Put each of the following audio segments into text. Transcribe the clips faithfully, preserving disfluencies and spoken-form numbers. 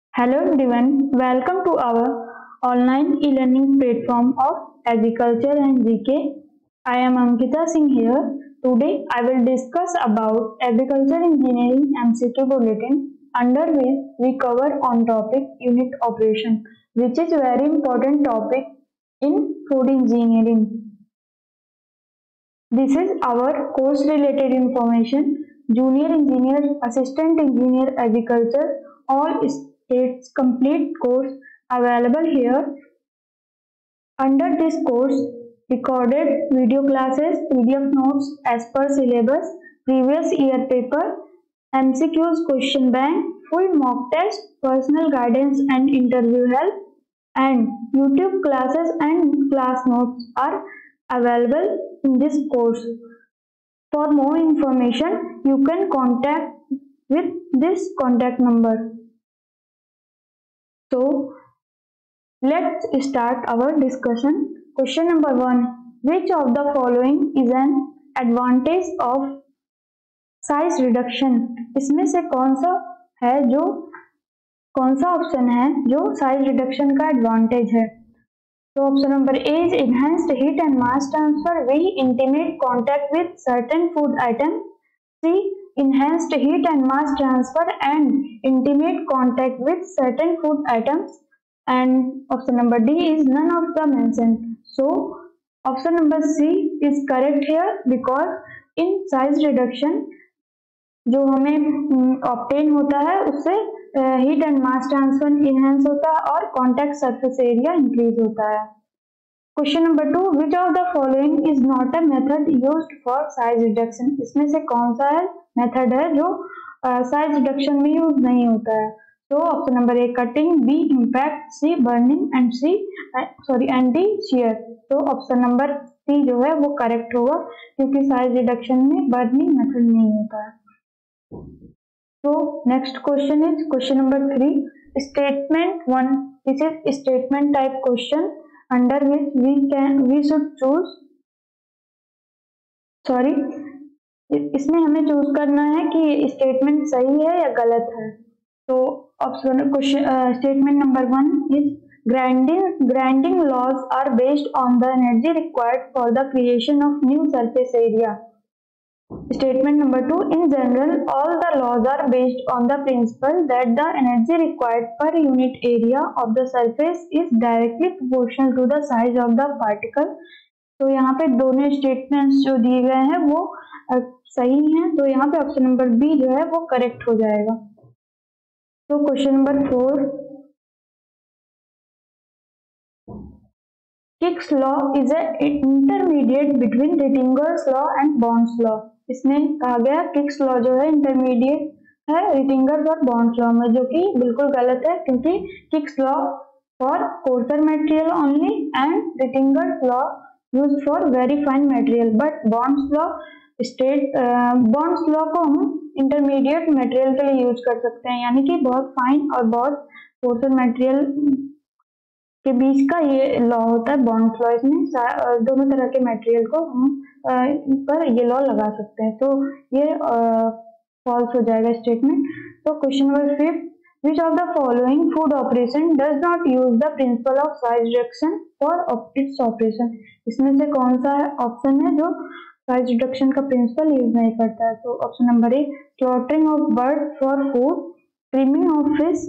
Hello everyone, welcome to our online e-learning platform of Agriculture and G K. I am Ankita Singh here. Today I will discuss about Agriculture Engineering M C Q Bulletin, under which we cover on topic unit operation, which is very important topic in food engineering. This is our course related information. Junior engineer, assistant engineer agriculture, all its complete course available here. Under this course, recorded video classes, P D F notes as per syllabus, previous year paper, M C Qs question bank, full mock test, personal guidance and interview help, and YouTube classes and class notes are available in this course. For more information, you can contact with this contact number. So, let's start our discussion. Question number one. Which of the following is an advantage of size reduction? इसमें से कौन सा है जो कौन सा option है जो साइज रिडक्शन का एडवांटेज है? So option number A is enhanced heat and mass transfer with intimate contact with certain food items. C. Enhanced heat and mass transfer and intimate contact with certain food items. And option number D is none of the mentioned. So option number C is correct here, because in size reduction जो हमें obtain होता है उससे heat and mass transfer enhance होता है और contact surface area increase होता है. Question number two. Which of the following is not a method used for size reduction? इसमें से कौन सा है मेथड है जो साइज रिडक्शन में यूज नहीं होता है? तो option number A cutting, B impact, C burning and C sorry and D shear. तो ऑप्शन नंबर सी जो है वो करेक्ट होगा, क्योंकि साइज रिडक्शन में बर्निंग मेथड नहीं होता है. So next question is question number three. Statement one. This is statement type question under which we can we should choose. Sorry, इसमें हमें चूज करना है कि स्टेटमेंट सही है या गलत है. तो option question statement number one is grinding grinding laws are based on the energy required for the creation of new surface area. Statement number two. In general, all the laws are based on the principle that the energy required per unit area of the surface is directly proportional to the size of the particle. तो यहाँ पे दोनों statements जो दिए गए हैं वो सही हैं, तो यहाँ पे ऑप्शन नंबर बी जो है वो करेक्ट हो जाएगा. तो question number four. Kick's law is a intermediate between Rittinger's law and Bond's law. इसमें कहा गया किक्स लॉ जो है इंटरमीडिएट है रिटिंगर्स और बॉन्ड्स लॉ में, जो कि बिल्कुल गलत है, क्योंकि Kick's law for coarser material only and Rittinger's law used for very fine material. But Bond's law state Bond's law को हम इंटरमीडिएट मटेरियल के लिए यूज कर सकते हैं, यानी कि बहुत फाइन और बहुत कोर्सर मटेरियल के बीच का ये लॉ होता है बॉन्ड्स लॉ. इसमें दोनों तरह के मटेरियल को हम पर ये लॉ लगा सकते हैं, तो ये फॉल्स हो जाएगा स्टेटमेंट. तो question number fifth. Which of the following food operation does not use the principle of size reduction for its operation? इसमें से कौन सा ऑप्शन है जो साइज रिडक्शन का प्रिंसिपल यूज नहीं करता है? तो option number A slaughtering of bird for food, trimming of fish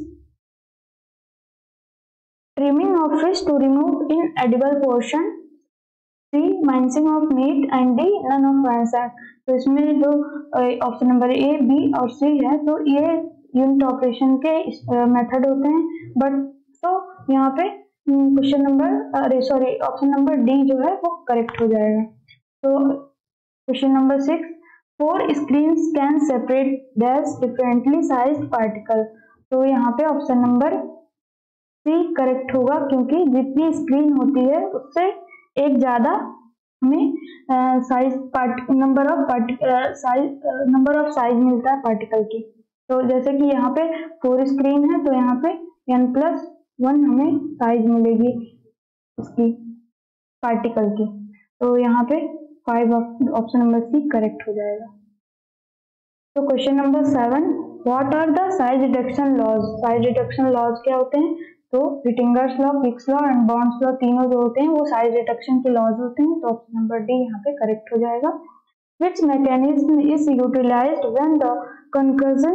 trimming of fish to remove inedible portion, C mincing of meat and D none of ransack. तो इसमें जो option number ए, B और सी है, तो ये यूनिट ऑपरेशन के method होते हैं. बट तो यहाँ पे क्वेश्चन नंबर अरे सॉरी ऑप्शन नंबर डी जो है वो करेक्ट हो जाएगा. तो question number six. Four screens can separate dash differently sized particle. तो यहाँ पे ऑप्शन नंबर सी करेक्ट होगा, क्योंकि जितनी स्क्रीन होती है उससे एक ज्यादा हमें size part number of size number of size मिलता है पार्टिकल की. तो जैसे कि यहाँ पे फोर स्क्रीन है, तो यहाँ पे एन प्लस वन हमें साइज मिलेगी उसकी पार्टिकल की. तो यहाँ पे five option number C correct हो जाएगा. तो question number seven. What are the size reduction laws. Size reduction laws क्या होते हैं? तो Rittinger's law, Kick's law and Bond's law तीनों जो होते हैं वो साइज रिडक्शन के लॉज होते हैं। तो ऑप्शन नंबर डी यहाँ पे करेक्ट हो जाएगा। Which mechanism is utilised when the concussion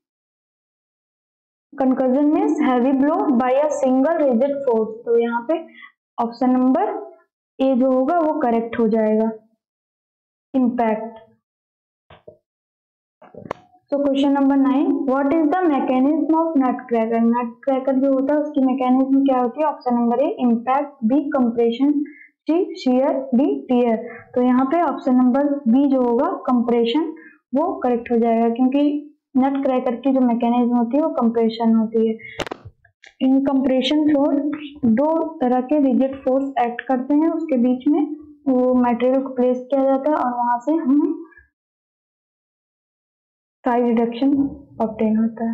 concussion means heavy blow by a single rigid force. तो यहाँ पे ऑप्शन नंबर ए जो होगा वो करेक्ट हो जाएगा, इम्पैक्ट। तो question number nine, what is the mechanism of nut cracker. Nut cracker जो होता है उसकी मैकेनिज्म क्या होती है? Option number A impact, B compression, C shear, D tear. तो यहाँ पे ऑप्शन नंबर बी जो होगा कंप्रेशन वो करेक्ट हो जाएगा, क्योंकि नट क्रैकर की जो मैकेनिज्म होती है वो कंप्रेशन होती है। इन कंप्रेशन फोर्स दो तरह के रिजिड फोर्स एक्ट करते हैं, उसके बीच में वो मटेरियल को प्लेस किया जाता है और वहां से हमें साइज रिडक्शन ऑब्टेन होता है।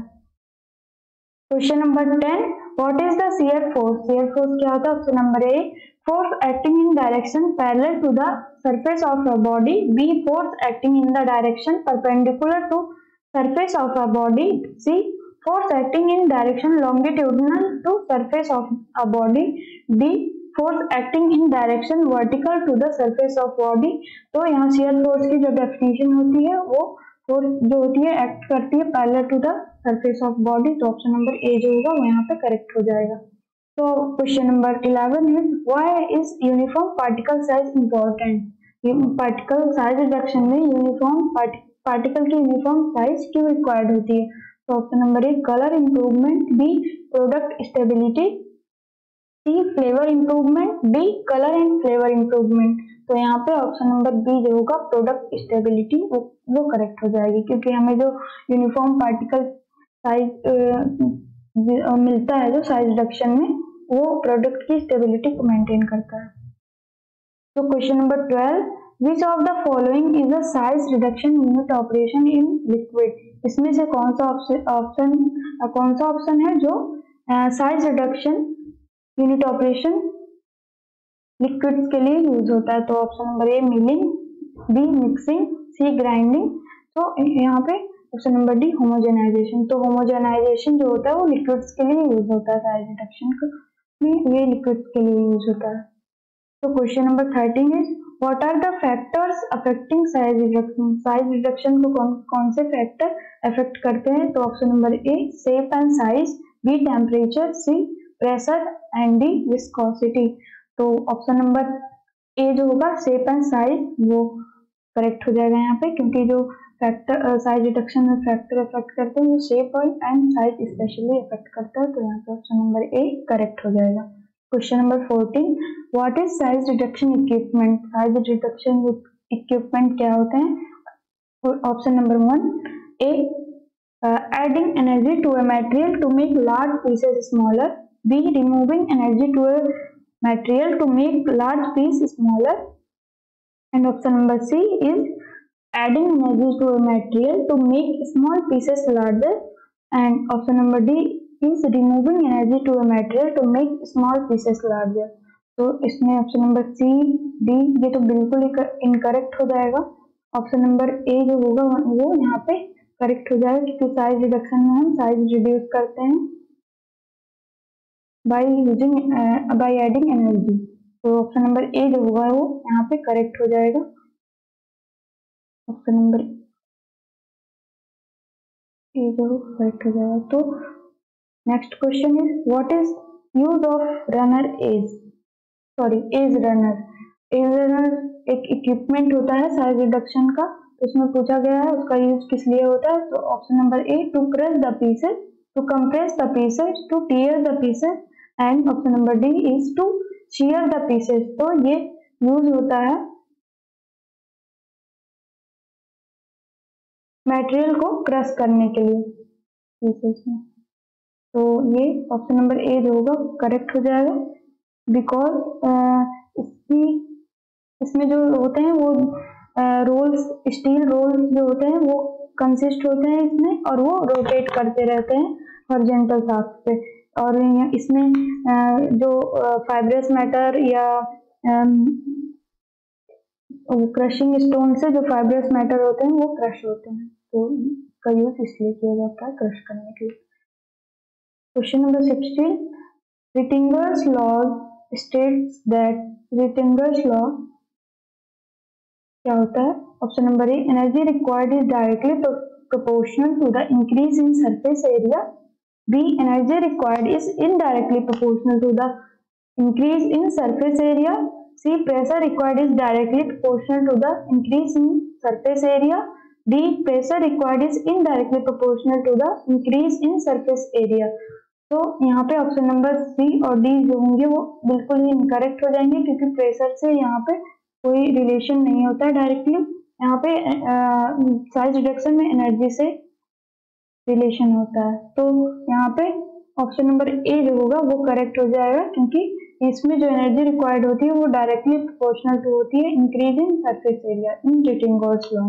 Question number ten, what is the shear force. Shear force क्या होता है? Option number A force acting in direction parallel to the surface of a body, B force acting in the direction perpendicular to surface of a body, C force acting in direction longitudinal to surface of a body, D force acting in direction vertical to the surface of body। तो यहाँ shear force की जो definition होती है वो force जो होती है एक्ट करती है parallel to the surface of body. तो ऑप्शन नंबर ए जो होगा वो यहाँ पे करेक्ट हो जाएगा। तो question number eleven is why is uniform particle size important. Particle size reduction में यूनिफॉर्म पार्टिकल की यूनिफॉर्म साइज क्यों रिक्वायर्ड होती है? तो option number A colour improvement, B product stability, C flavour improvement, D colour and flavour improvement. तो यहाँ पे option number B जो होगा प्रोडक्ट स्टेबिलिटी वो, वो करेक्ट हो जाएगी, क्योंकि हमें जो यूनिफॉर्म पार्टिकल साइज मिलता है जो साइज रिडक्शन में वो प्रोडक्ट की स्टेबिलिटी को मेंटेन करता है। तो question number twelve, which of the following is a size reduction unit operation in liquid. इसमें से कौन सा ऑप्शन कौन सा ऑप्शन है जो size reduction unit operation liquids के लिए यूज होता है? तो option number A milling, B mixing, C grinding. तो यहाँ पे ऑप्शन नंबर डी होमोजेनाइजेशन। तो होमोजेनाइजेशन जो होता है वो लिक्विड्स के लिए यूज होता है, साइज रिडक्शन में ये लिक्विड्स के लिए यूज होता है। तो question number thirteen is what are the factors affecting size reduction. Size reduction को कौन कौन से फैक्टर अफेक्ट करते हैं? तो option number A shape and size, B temperature, C pressure and D viscosity. तो ऑप्शन नंबर ए जो होगा शेप एंड साइज वो करेक्ट हो जाएगा यहाँ पे, क्योंकि जो फैक्टर साइज रिडक्शन में फैक्टर अफेक्ट करते हैं वो shape and size specially affect करता है। तो यहाँ पे ऑप्शन नंबर ए करेक्ट हो जाएगा। Question number fourteen, what is size reduction equipment. Size reduction equipment क्या होते हैं? Option number one A adding energy to a material to make large pieces smaller, B removing energy to a material to make large piece smaller, and option number C is adding energy to a material to make small pieces larger, and option number D is removing energy to a material to make small pieces larger। तो इसमें option number C D ये तो बिल्कुल incorrect हो जाएगा। Option number A जो होगा वो यहाँ पे करेक्ट हो जाएगा, क्योंकि साइज रिडक्शन में हम साइज रिड्यूस करते हैं by using by adding energy. तो ऑप्शन नंबर ए जो होगा वो यहाँ पे करेक्ट हो जाएगा, ऑप्शन नंबर ए जो करेक्ट हो जाएगा। तो next question is what is use of runner edge sorry edge runner. Edge runner एक इक्विपमेंट होता है साइज रिडक्शन का, तो उसमें पूछा गया है उसका यूज किस लिए होता है। तो option number A to crush the pieces, to compress the pieces, to tear the pieces, and option number D is to shear the pieces. तो ये यूज होता है मटेरियल को क्रश करने के लिए पीसेस में। तो ये ऑप्शन नंबर ए जो होगा करेक्ट हो जाएगा, बिकॉज इसकी इसमें जो होते हैं वो रोल्स स्टील रोल्स जो होते हैं वो कंसिस्ट होते हैं इसमें, और वो रोटेट करते रहते हैं हॉरिजॉन्टल शाफ्ट पे। और इसमें जो फाइब्रस मैटर या क्रशिंग स्टोन से जो फाइब्रस मैटर होते हैं वो क्रश होते हैं। तो का यूज इसलिए किया जाता है क्रश करने के लिए। Question number sixteen, Rittinger's law states that, Rittinger's law क्या होता है? Option number A, energy required is directly proportional to the increase in surface area. B, energy required is indirectly proportional to the increase in surface area. C, pressure required is directly proportional to the increase in surface area. D, pressure required is indirectly proportional to the increase in surface area. तो यहाँ पे option number सी और D जो होंगे वो बिल्कुल ही incorrect हो जाएंगे, क्योंकि प्रेशर से यहाँ पे कोई रिलेशन नहीं होता है डायरेक्टली। यहाँ पे साइज रिडक्शन में एनर्जी से रिलेशन होता है। तो यहाँ पे ऑप्शन नंबर ए जो होगा वो करेक्ट हो जाएगा, क्योंकि इसमें जो एनर्जी रिक्वायर्ड होती है वो डायरेक्टली प्रोपोर्शनल टू होती है increase in surface area in Rittinger's law.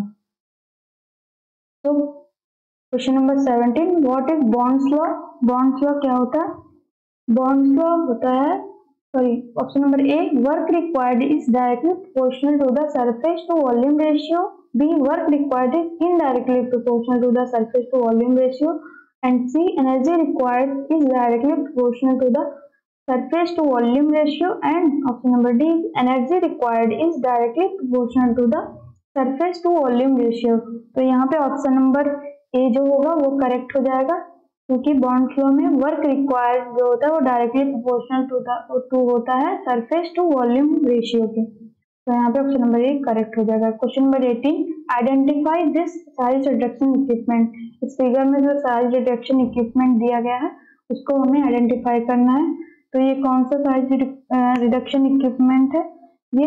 तो question number seventeen, what is Bond's law? Bond's law क्या होता है? बॉन्ड्स लॉ होता है, sorry option number A, work required is directly proportional to the surface to volume ratio. B, work required is indirectly proportional to the surface to volume ratio. And C, energy required is directly proportional to the surface to volume ratio. And option number D, energy required is directly proportional to the surface to volume ratio. तो यहाँ पे option number A जो होगा वो correct हो जाएगा, क्योंकि Bond flow में वर्क रिक्वायर्ड जो होता है वो डायरेक्टली प्रोपोर्शनल टू टू होता है सरफेस टू वॉल्यूम रेशियो के। तो यहाँ पे ऑप्शन नंबर ए करेक्ट हो जाएगा। Question number eighteen, identify this size reduction equipment. इस फिगर में जो साइज रिडक्शन इक्विपमेंट दिया गया है उसको हमें आइडेंटिफाई करना है। तो ये कौन सा साइज रिडक्शन इक्विपमेंट है? ये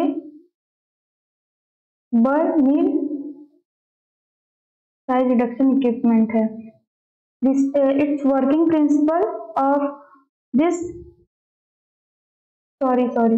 burr mill size reduction equipment है। This uh, its working principle of this sorry sorry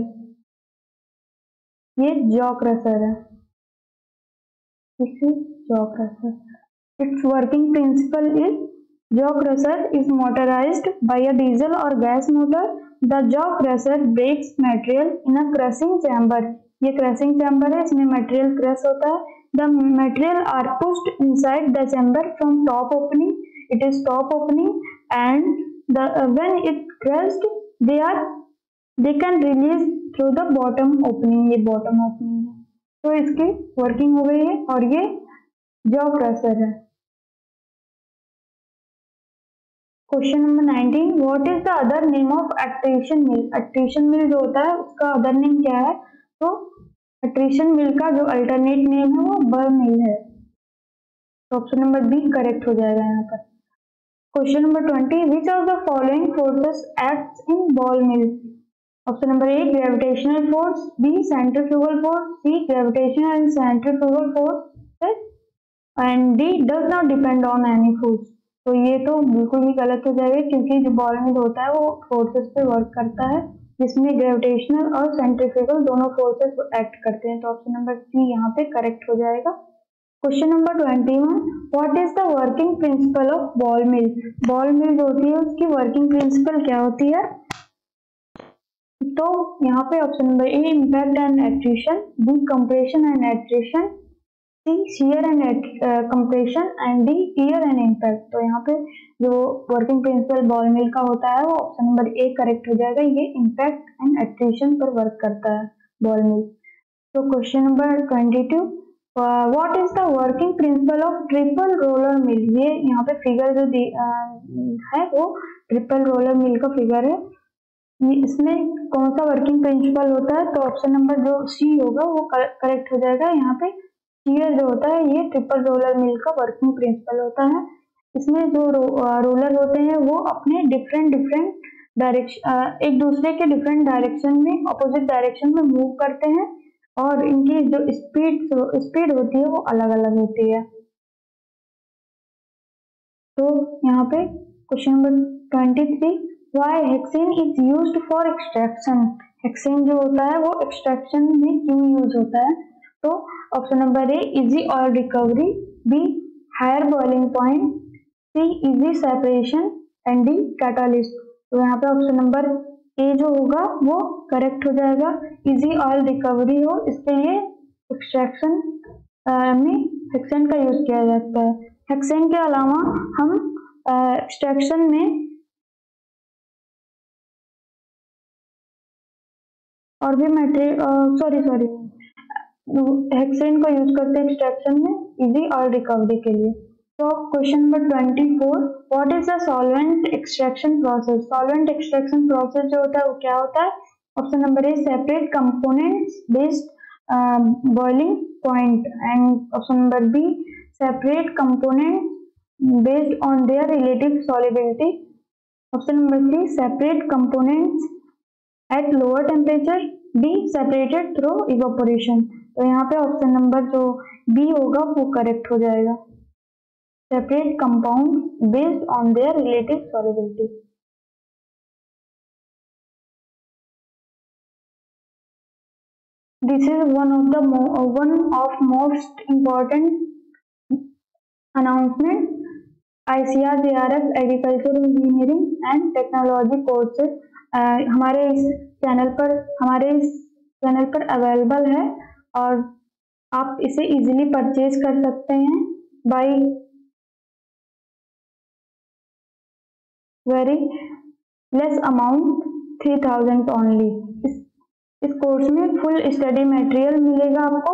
ये जॉ क्रशर है, this is jaw crusher. Its working principle is jaw crusher is motorized by a diesel or gas motor. The jaw crusher breaks material in a crushing chamber. ये crushing chamber है, इसमें material crush होता है। The material are pushed inside the chamber from top opening. It is top opening, and the uh, when it crushed, they are they can release through the bottom opening. ये bottom opening है, तो इसकी working हो गई है और ये jaw crusher है। Question number nineteen, what is the other name of attrition mill? attrition mill जो होता है उसका अदर नेम क्या है? तो attrition mill का जो अल्टरनेट नेम है वो बर मिल है। तो ऑप्शन नंबर बी करेक्ट हो जाएगा यहाँ पर। Question number twenty, which of the following forces acts in ball mill? Option number A, gravitational force. B, centrifugal force. C, gravitational and centrifugal force. And D, does not depend on any force. तो ये तो बिल्कुल ही गलत हो जाएगा, क्योंकि जो ball मिल होता है वो फोर्सेस पे वर्क करता है, जिसमें ग्रेविटेशनल और सेंट्रीफ्यूगल दोनों फोर्सेस एक्ट करते हैं। तो ऑप्शन नंबर सी यहाँ पे करेक्ट हो जाएगा। Question number twenty one, what is the working principle of ball mill? Ball mill जो होती है उसकी वर्किंग प्रिंसिपल क्या होती है? तो यहाँ पे option number A, impact and attrition. B, compression and attrition. C, shear and compression. And D, tear and impact. तो यहाँ पे जो वर्किंग प्रिंसिपल बॉल मिल का होता है वो ऑप्शन नंबर ए करेक्ट हो जाएगा। ये इम्पैक्ट एंड एट्रिशन पर वर्क करता है बॉल मिल। तो question number twenty two, what is the working principle of triple roller mill? ये यहाँ पे फिगर जो दी, आ, है वो ट्रिपल रोलर मिल का फिगर है। इसमें कौन सा वर्किंग प्रिंसिपल होता है? तो ऑप्शन नंबर जो सी होगा वो करेक्ट हो जाएगा। यहाँ पे शियर जो होता है ये ट्रिपल रोलर मिल का वर्किंग प्रिंसिपल होता है। इसमें जो रो, रोलर होते हैं वो अपने डिफरेंट डिफरेंट डायरेक्शन, एक दूसरे के डिफरेंट डायरेक्शन में, अपोजिट डायरेक्शन में मूव करते हैं, और इनकी जो स्पीड स्पीड होती है वो अलग अलग होती है। तो यहाँ पे question number twenty three, why hexane is used for extraction? Hexane जो होता है वो एक्सट्रैक्शन में क्यों यूज होता है? तो option number A, easy oil recovery. B, higher boiling point. C, easy separation. And D, catalyst. तो यहाँ पे ऑप्शन नंबर ए जो होगा वो करेक्ट हो जाएगा। इजी ऑयल रिकवरी हो, इसके लिए एक्सट्रैक्शन में हेक्सेन का यूज किया जाता है। हेक्सेन के अलावा हम एक्सट्रैक्शन uh, में और भी मेटेरियल सॉरी सॉरी हेक्सेन को यूज करते हैं एक्सट्रैक्शन में इजी और रिकवरी के लिए। तो question number twenty four, what is the solvent extraction process? Solvent extraction process जो होता है वो क्या होता है? Option number A, separate components based boiling point, and option number B, separate components based on their relative solubility. Option number C, separate components at lower temperature. D, separated through evaporation. तो यहाँ पे option number जो B होगा वो correct हो जाएगा, separate compounds based on their relative solubility. This is one of the mo one of most important announcement I C R J R F agriculture engineering and technology courses हमारे इस channel पर हमारे इस channel पर available है और आप इसे इजीली परचेज कर सकते हैं by very less amount three thousand only. इस इस कोर्स में फुल स्टडी मटेरियल मिलेगा आपको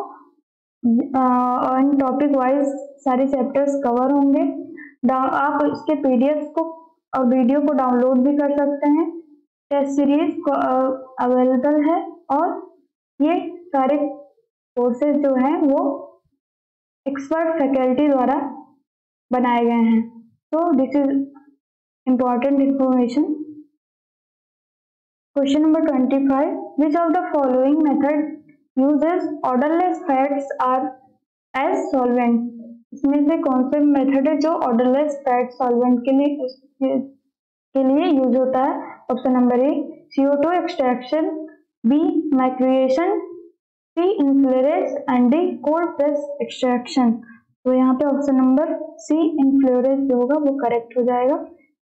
और टॉपिक वाइज सारे चैप्टर्स कवर होंगे। आप इसके पीडीएफ को और वीडियो को डाउनलोड भी कर सकते हैं। टेस्ट सीरीज अवेलेबल है और ये सारे कोर्सेज जो हैं वो एक्सपर्ट फैकल्टी द्वारा बनाए गए हैं। तो this is important information. Question number twenty five, which of the following method uses odourless fats are as solvent? इसमें से कौन से मेथड है जो ऑर्डरलेस फैट सॉल्वेंट के लिए के लिए यूज होता है? Option number A, C O two extraction, B maceration, C enfleurage and D cold press extraction. तो यहाँ पे ऑप्शन नंबर सी इन्फ्लोरेस जो होगा वो करेक्ट हो जाएगा,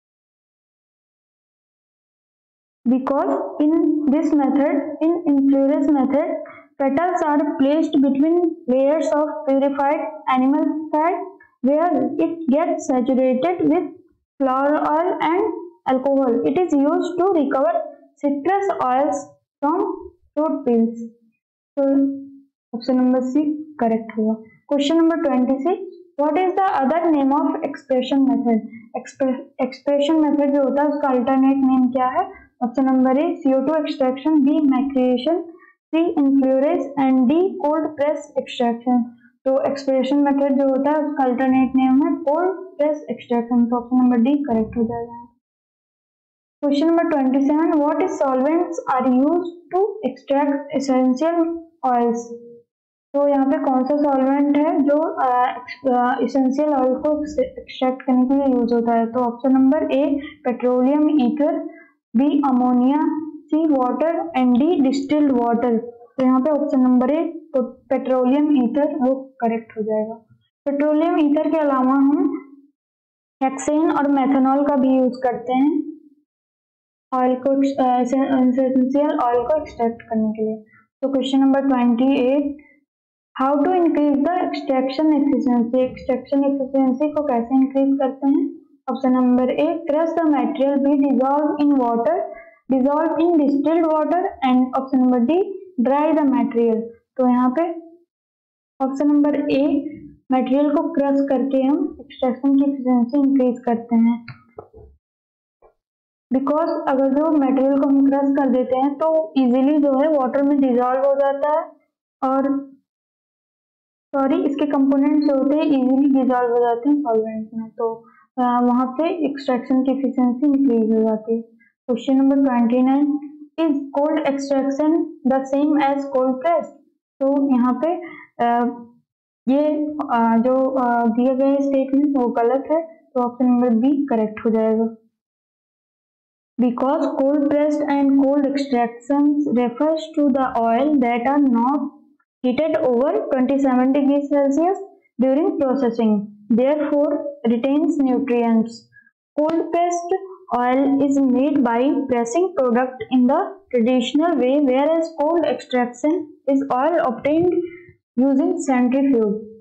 because in this method in enfleurage method petals are placed between layers of purified animal fat where it gets saturated with flower oil and alcohol. It is used to recover citrus oils from fruit peels. So option number C correct होगा। Question number twenty-six, what is the other name of expression method? Expression method जो होता है उसका alternate name क्या है? Option number A, C O two extraction, B macreation, C enfleurage and D cold press extraction. तो expression method जो होता है उसका अल्टरनेट नेम है कोल्ड प्रेस एक्सट्रैक्शन। तो ऑप्शन नंबर डी करेक्ट हो जाएगा। Question number twenty seven, what is solvents are used to extract essential oils? तो यहाँ पे कौन सा सॉल्वेंट है जो एसेंशियल ऑयल को एक्सट्रैक्ट करने के लिए यूज होता है? तो option number A petroleum ether, B ammonia, C water and D distilled water. तो यहाँ पे ऑप्शन नंबर ए तो पेट्रोलियम ईथर वो करेक्ट हो जाएगा। पेट्रोलियम ईथर के अलावा हम हेक्सेन और मेथनॉल का भी यूज करते हैं ऑयल को एसेंशियल ऑयल को एक्सट्रैक्ट करने के लिए। तो question number twenty eight, how to increase the extraction efficiency? Extraction efficiency को कैसे इंक्रीज करते हैं? Option number A, crush the material, B dissolve in water, dissolve in distilled water, and option number D, dry the material। तो यहाँ पे option number A material को crush करके हम एक्सट्रैक्शन की एफिशिएंसी इंक्रीज करते हैं, बिकॉज अगर जो मटेरियल को हम क्रश कर देते हैं तो इजीली जो है वाटर में डिसॉल्व हो जाता है और सॉरी इसके कंपोनेंट्स जो होते हैं इजीली डिसॉल्व हो जाते हैं सॉल्वेंट में, तो वहां पे एक्सट्रैक्शन की एफिशिएंसी इंक्रीज हो जाती है। Question number twenty nine, is cold extraction the same as cold press? तो यहाँ पे आ, ये आ, जो आ, दिए गए स्टेटमेंट वो गलत है, तो ऑप्शन नंबर बी करेक्ट हो जाएगा, because cold pressed and cold extraction refers to the oil that are not heated over twenty seven degree Celsius during processing, therefore retains nutrients. Cold pressed oil is made by pressing product in the traditional way, whereas cold extraction is oil obtained using centrifuge.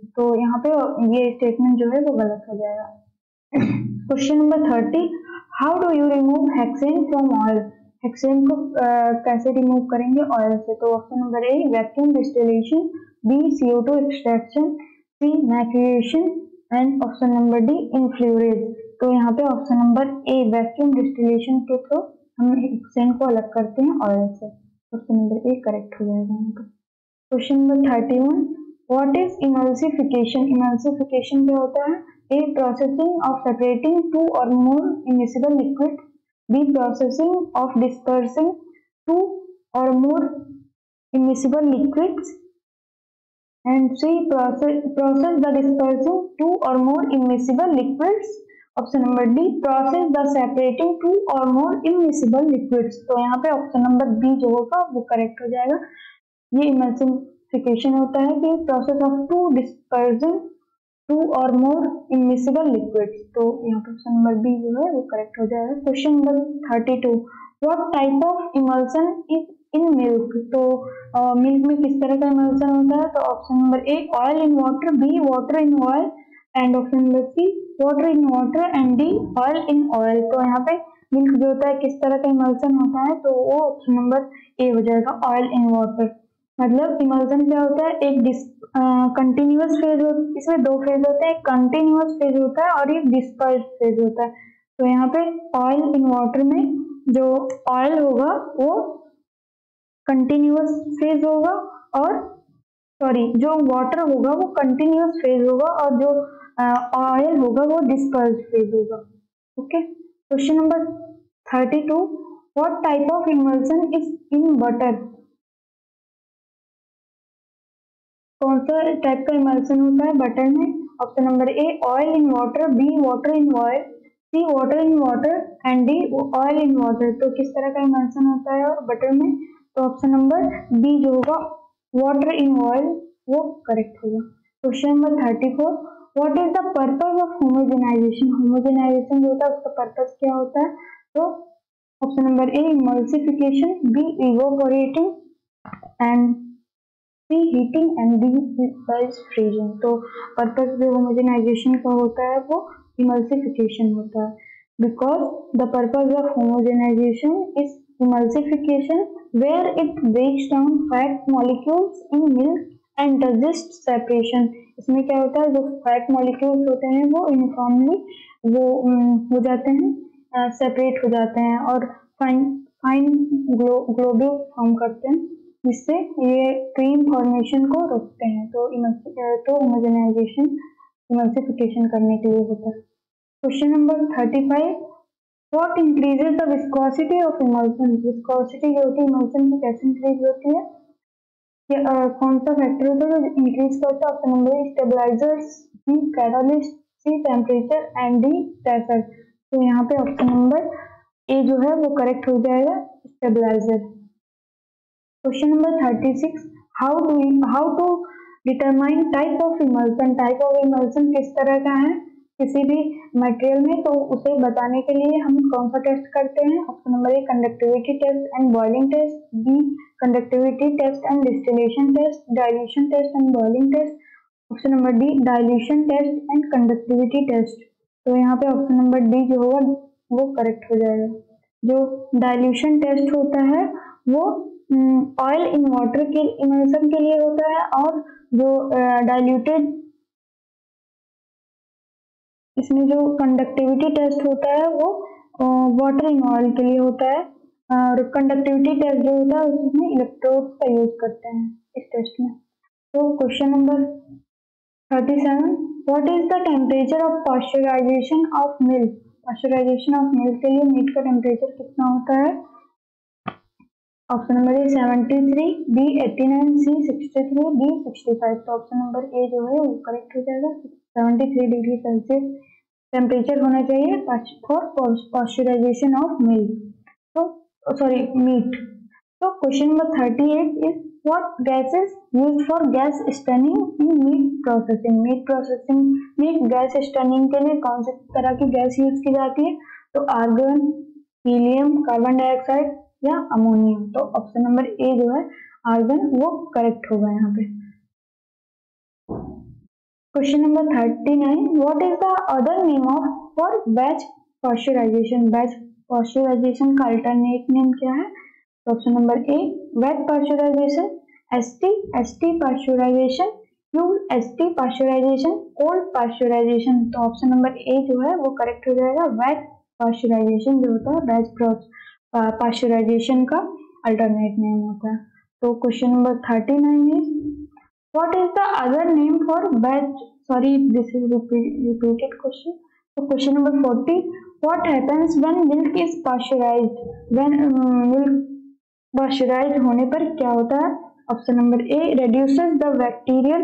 तो यहाँ पे ये statement जो है वो गलत हो जाएगा। Question number thirty, how do you remove hexane from oil? Hexane को uh, कैसे रिमूव करेंगे ऑयल से? तो option number A vacuum distillation, B C O two extraction, C maceration and option number D enfleurage. तो यहाँ पे option number A vacuum distillation के through हम हेक्सेन को अलग करते हैं ऑयल से। ऑप्शन नंबर ए करेक्ट हो जाएगा यहाँ पे। Question number thirty one, what is emulsification? Emulsification क्या होता है? A processing of separating two or more immiscible liquids, B processing of dispersing two or more immiscible liquids, and C process process the dispersing two or more immiscible liquids. Option number D process the separating two or more immiscible liquids. तो यहाँ पे option number B जो होगा वो correct हो जाएगा। ये emulsification होता है कि process of to dispersing two or more immiscible liquids. तो यहाँ पे ऑप्शन नंबर बी जो है वो करेक्ट हो जाएगा। Question number thirty two, what type of emulsion is in milk? तो मिल्क uh, में किस तरह का इमल्सन होता है? तो option number A oil in water, B water in oil and option number C water in water and D oil in oil. तो यहाँ पे मिल्क जो होता है किस तरह का इमल्सन होता है? तो वो ऑप्शन नंबर ए हो जाएगा ऑयल इन वाटर। मतलब इमल्सन क्या होता है? एक कंटिन्यूअस फेज, इसमें दो फेज होते हैं, कंटिन्यूअस फेज होता है और एक डिस्पर्स फेज होता है। तो यहाँ पे ऑयल इन वाटर में जो ऑयल होगा वो कंटिन्यूअस फेज होगा और सॉरी जो वाटर होगा वो कंटिन्यूअस फेज होगा और जो ऑयल uh, होगा वो डिस्पर्स फेज होगा। Okay, question number thirty two, what type of emulsion is in butter? कौन सा टाइप का इमल्सन होता है बटर में? Option number A oil in water, B water in oil, C water in water and D oil in water. तो किस तरह का इमल्सन होता है बटर में? तो ऑप्शन नंबर बी जो होगा वाटर इन ऑयल वो करेक्ट होगा। Question number thirty four, what is the purpose of homogenization? Homogenization जो होता है उसका पर्पस क्या होता है? तो option number A emulsification, B evaporating and heating and D is freezing. तो पर्पस जो होमोजेनाइजेशन का होता है वो इमल्सिफिकेशन होता है। Because the purpose of homogenization is emulsification where it breaks down fat molecules in milk and resist separation. इसमें क्या होता है? जो फैट मॉलिक्यूल्स होते हैं वो यूनिफॉर्मली वो हो जाते हैं, सेपरेट हो जाते हैं और फाइन फाइन ग्लोब्यूल फॉर्म करते हैं, जिससे ये क्रीम फॉर्मेशन को रोकते हैं। तो तो होमोजेनाइजेशन इमल्सिफिकेशन करने के लिए होता है। Question number thirty five, what increases the viscosity of emulsion? Viscosity जो होती है इमल्सन की कैसे इंक्रीज होती है? ये uh, कौन सा फैक्टर होता है जो इंक्रीज करता है? Option number A stabilizers, B catalyst, C temperature and D pressure. तो यहाँ पे ऑप्शन नंबर ए जो है वो करेक्ट हो जाएगा, stabilizer. Question number thirty six, how do how to determine type of emulsion? Type of emulsion किस तरह का है किसी भी मटेरियल में, तो उसे बताने के लिए हम कौन सा टेस्ट करते हैं? Option number A conductivity test and boiling test, B conductivity test and distillation test, dilution test and boiling test, option number D dilution test and conductivity test. तो यहाँ पे ऑप्शन नंबर डी जो होगा वो correct हो जाएगा। जो dilution test होता है वो ऑयल इन वाटर के इमल्सन के लिए होता है और जो डाइल्यूटेड uh, इसमें जो कंडक्टिविटी टेस्ट होता है वो वाटर इन ऑयल के लिए होता है और कंडक्टिविटी टेस्ट जो होता है उसमें इलेक्ट्रोड्स का यूज करते हैं इस टेस्ट में। तो question number thirty seven, what is the temperature of pasteurization of milk? Pasteurization of milk के लिए मीट का टेम्परेचर कितना होता है? Option number A seventy three, B eighty nine, C sixty three, D sixty five. तो option number A जो है वो करेक्ट हो जाएगा। Seventy three degree Celsius temperature होना चाहिए फॉर पास्चराइजेशन ऑफ मिल्क, तो सॉरी मीट। तो question number thirty eight is what gases used for gas stunning in meat processing? Meat processing में गैस स्टनिंग के लिए कौन सी तरह की गैस यूज की जाती है? तो आर्गन, हीलियम, कार्बन डाइऑक्साइड या अमोनियम। तो ऑप्शन नंबर ए जो है आर्गन वो करेक्ट होगा यहाँ पे। Question number thirty nine, what is the other name of for batch pasteurization? Batch pasteurization का अल्टरनेट नेम क्या है? Option number A vat pasteurization, ST ST pasteurization, U ST pasteurization, cold pasteurization. तो option number A जो है वो correct हो जाएगा। Wait pasteurisation जो होता है बैच पाश्चराइजेशन का अल्टरनेट नेम होता है। तो question number thirty nine is what is the other name for batch, sorry this is repeated question. तो question number forty, what happens when milk is pasteurized? When milk pasteurize होने पर क्या होता है? Option number A reduces the bacterial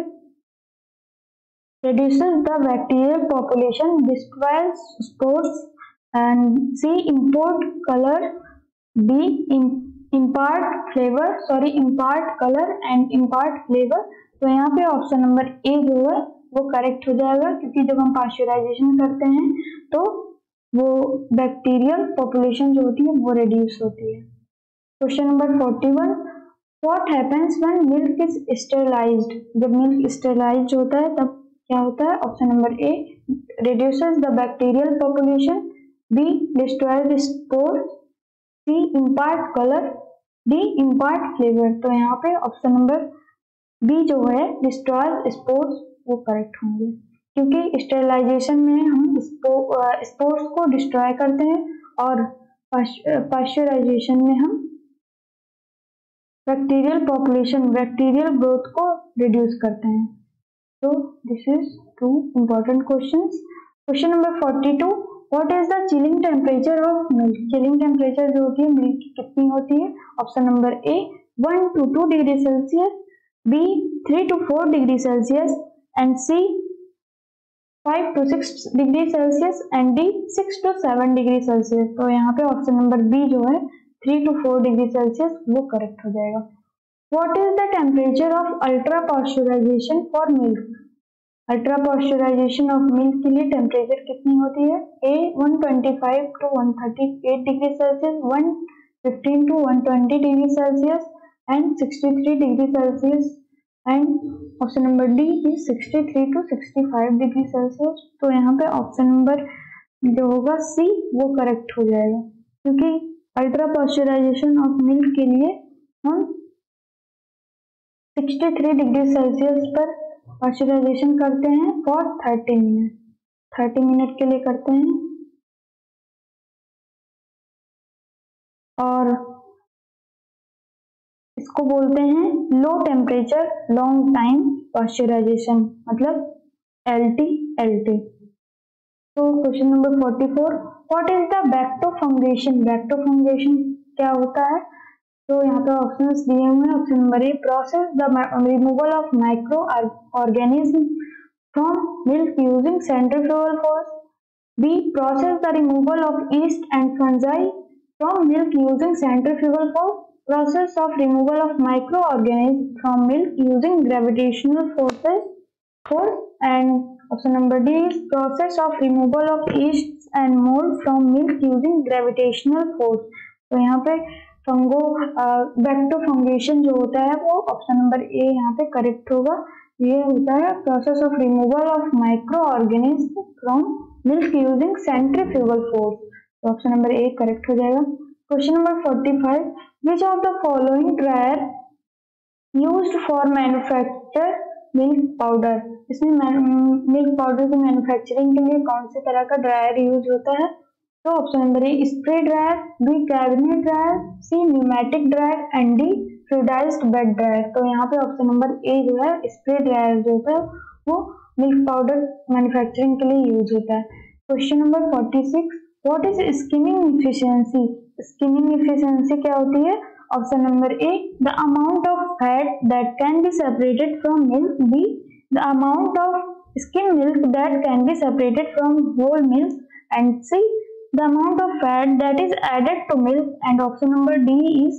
reduces the bacterial population, destroys spores, and C import color, D impart flavor, sorry impart color and impart flavor। तो यहाँ पे option number A जो है वो करेक्ट हो जाएगा, क्योंकि जब हम पाश्चराइजेशन करते हैं तो वो बैक्टीरियल पॉपुलेशन जो होती है वो रिड्यूस होती है। Question number forty one, what happens when milk is sterilized? जब मिल्क स्टेरिलाइज होता है तब क्या होता है? Option number A reduces the bacterial population, B destroys spores, C impart colour, D impart flavour. तो यहाँ पे ऑप्शन नंबर बी जो है डिस्ट्रॉयज स्पोर्स वो करेक्ट होंगे, क्योंकि स्टेरिलाइजेशन में हम स्पोर्स को डिस्ट्रॉय करते हैं और पाश्चराइजेशन में हम बैक्टीरियल पॉपुलेशन बैक्टीरियल ग्रोथ को रिड्यूस करते हैं। तो this is two important questions. Question number forty two, what is the chilling temperature of milk? Chilling temperature जो होती है मिल्क की कितनी होती है? Option number A one to two degree Celsius, B three to four degree Celsius, and C five to six degree Celsius, and D six to seven degree Celsius. तो यहाँ पे ऑप्शन नंबर बी जो है three to four degree Celsius वो correct हो जाएगा। What is the temperature of ultra pasteurization for milk? Ultra pasteurization of milk के लिए टेम्परेचर कितनी होती है? A one twenty five to one thirty eight degree Celsius, one fifteen to one twenty degree Celsius, and sixty three degree Celsius, and option number D is sixty three to sixty five degree Celsius. तो यहाँ पे option number जो होगा सी वो correct हो जाएगा, क्योंकि ultra pasteurization of milk के लिए हम सिक्सटी थ्री डिग्री सेल्सियस पर पाश्चराइजेशन करते हैं for thirty minute thirty minute के लिए करते हैं, और इसको बोलते हैं low temperature long time pasteurization, मतलब एल टी एल टी। तो question number forty four, what is the bactofugation? Bactofugation क्या होता है? तो यहाँ पे ऑप्शंस दिए हुए हैं। Option number A process the removal of micro organism from milk using centrifugal force, B process the removal of yeast and fungi from milk using centrifugal force, process of removal of micro organism from milk using gravitational forces force, and option number D is process of removal of yeast and mold from milk using gravitational force। तो यहाँ पे फंगो बैक्टोफंगेशन जो होता है वो option number ए यहाँ पे correct होगा। ये होता है process of removal of micro organism from milk using centrifugal force. तो ऑप्शन नंबर ए करेक्ट हो जाएगा। Question number forty five, which of the following dryer used for manufacture milk powder? इसमें मिल्क पाउडर की manufacturing के लिए कौन से तरह का ड्रायर यूज होता है? तो option number A spray dryer, B cabinet dryer, C pneumatic dryer, and D fluidized bed dryer. तो यहाँ पे ऑप्शन नंबर ए जो है स्प्रे ड्रायर जो होता है वो मिल्क पाउडर मैन्युफैक्चरिंग के लिए यूज होता है। Question number forty six, what is skimming efficiency? Skimming efficiency क्या होती है? Option number A the amount of fat that can be separated from milk, B the amount of skim milk that can be separated from whole milk, and C the amount of fat that is added to milk, and option number D is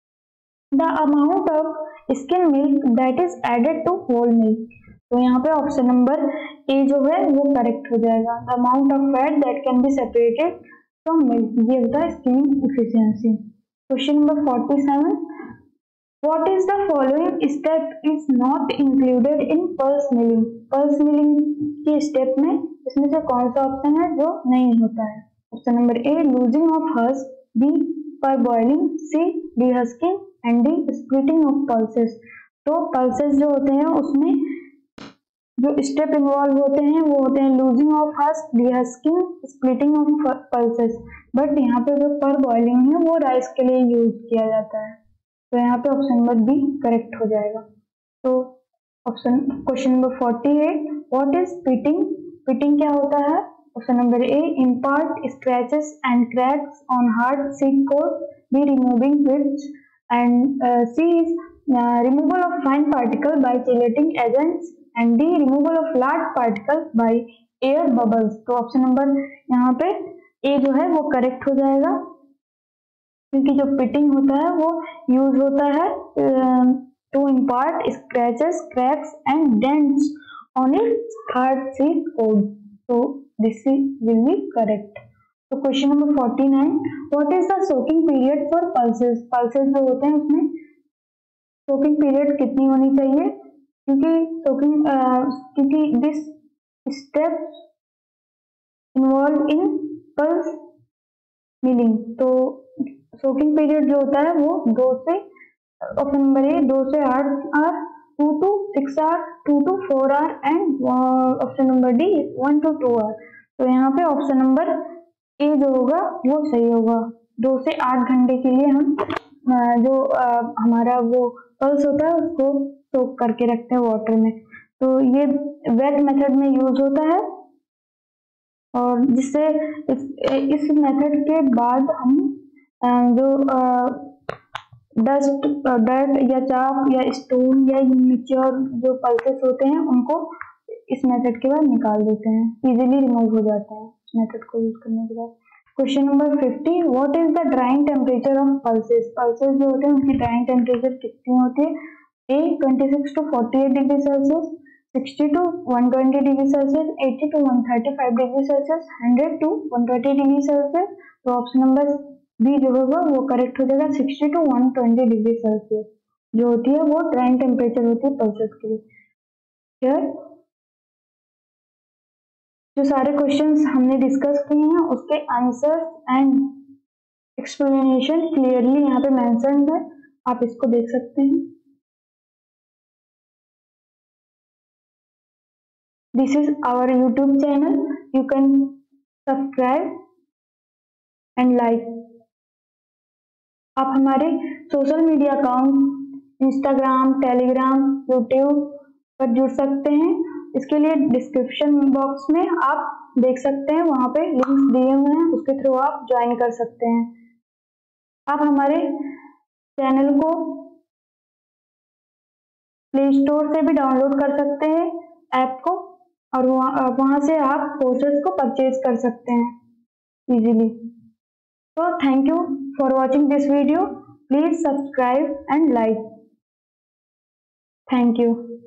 the amount of skim milk that is added to whole milk। तो यहाँ पे option number A जो है वो correct हो जाएगा। The amount of fat that can be separated from milk, ये होता है skimming efficiency. Question number forty seven, What is the following step is not included in pulse milling? Pulse milling के step में इसमें से कौन सा ऑप्शन है जो नहीं होता है? Option number A loosing of husk, B parboiling, C dehusking and D splitting of pulses. तो पल्सेस जो होते हैं उसमें जो स्टेप इन्वॉल्व होते हैं वो होते हैं loosing of husk, dehusking, splitting of pulses. But यहाँ पे जो पर बॉइलिंग है वो राइस के लिए यूज किया जाता है, तो यहाँ पे ऑप्शन नंबर बी करेक्ट हो जाएगा। तो option question number forty eight, what is pitting? Pitting क्या होता है? Option number A impart scratches and cracks on hard seed core, B removing pits and C is removal of fine particle by chelating agents and D removal of large particle by air bubbles. तो option number यहाँ पे ए जो है वो correct हो जाएगा, क्योंकि जो पिटिंग होता है वो यूज होता है to impart scratches, cracks and dents on its hard seed code. तो दिस विल बी करेक्ट। तो question number forty nine, what is the soaking period for pulses? Pulses जो होते हैं उसमें सोकिंग पीरियड कितनी होनी चाहिए? क्योंकि सोकिंग क्योंकि this step involve in pulse milling, तो सोकिंग पीरियड जो होता है वो दो से ऑप्शन नंबर ए दो से आठ hour, two to six hour, two to four hour and option number D one to two hour. तो यहाँ पे ऑप्शन नंबर ए जो होगा वो सही होगा। दो से आठ घंटे के लिए हम जो आ, हमारा वो पल्स होता है उसको सोक करके रखते हैं वाटर में। तो ये वेट मेथड में यूज होता है, और जिससे इस, इस मेथड के बाद हम जो डस्ट डर्ट या चाप या स्टोन या इमेच्योर जो पल्सेस होते हैं उनको इस मेथड के बाद निकाल देते हैं, इजीली रिमूव हो जाते हैं इस मेथड को यूज करने के बाद। Question number fifty, what is the drying temperature of pulses? Pulses जो होते हैं उनकी ड्राइंग टेम्परेचर कितनी होती है? A twenty six to forty eight degree Celsius, sixty to one twenty degree Celsius, eighty to one thirty five degree Celsius, hundred to one twenty degree Celsius. तो option number B जो होगा वो correct हो जाएगा, sixty to one twenty degree Celsius जो होती है वो ड्राइंग टेम्परेचर होती है पल्सेस के लिए। क्लियर? जो सारे क्वेश्चंस हमने डिस्कस किए हैं उसके आंसर्स एंड एक्सप्लेनेशन क्लियरली यहाँ पे मेंशन्ड है, आप इसको देख सकते हैं। This is our YouTube channel, you can subscribe and like. आप हमारे social media account Instagram, Telegram, YouTube पर जुड़ सकते हैं। इसके लिए डिस्क्रिप्शन बॉक्स में आप देख सकते हैं, वहां पे लिंक्स दिए हुए हैं, उसके थ्रू आप ज्वाइन कर सकते हैं। आप हमारे चैनल को प्ले स्टोर से भी डाउनलोड कर सकते हैं ऐप को, और वहां से आप कोर्सेज को परचेज कर सकते हैं easily. So thank you for watching this video. Please subscribe and like. Thank you.